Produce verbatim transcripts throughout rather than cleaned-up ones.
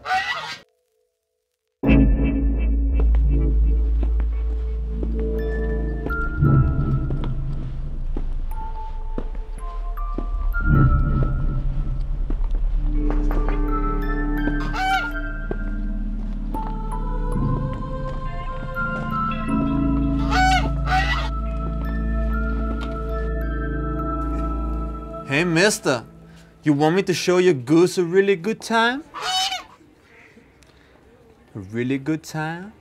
Hey, mister, you want me to show your goose a really good time? A really good time?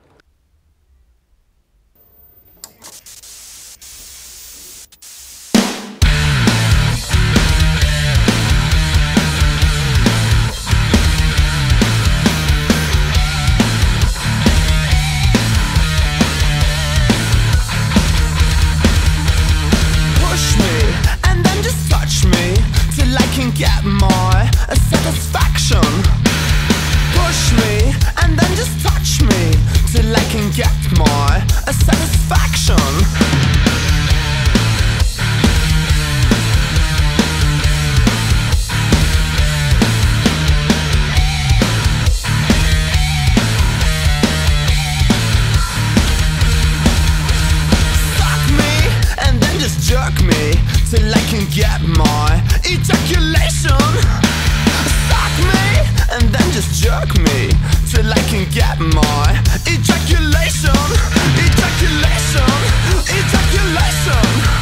Get more satisfaction. Push me and then just touch me till I can get more satisfaction. Suck me and then just jerk me till I can get more ejaculation. Suck me and then just jerk me till I can get more ejaculation. Ejaculation. Ejaculation.